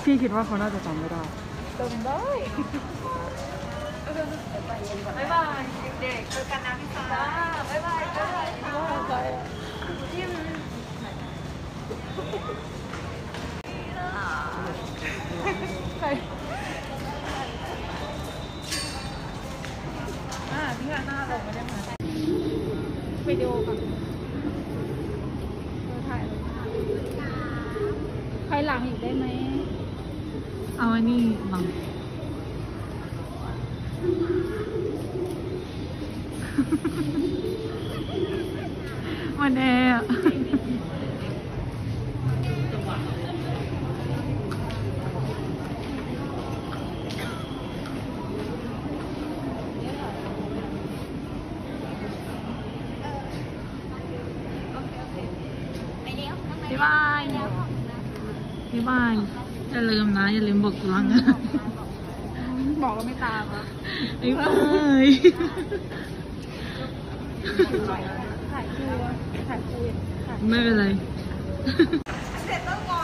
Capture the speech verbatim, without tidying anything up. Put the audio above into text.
พี่คิดว่าเขาน่าจะจำไม่ได้จำได้บ๊ายบายเด็กๆเจอกันนะพี่ฟ้าบ๊ายบายบ๊ายบายที่ใครอ่าพี่หน้าลงไม่ได้มาวิดีโอก่อนถ่ายใครหลังอีกได้ไหมเอาอันนี้บังมันแอร์พี่บ้านพี่บ้านอย่าลืมนะอย่าลืมบอกรังนะบอกก็ไม่ตามอ่ะพี่บ้านถ่ายคู่ถ่ายคู่ไม่เป็นไรเสร็จต้องงอ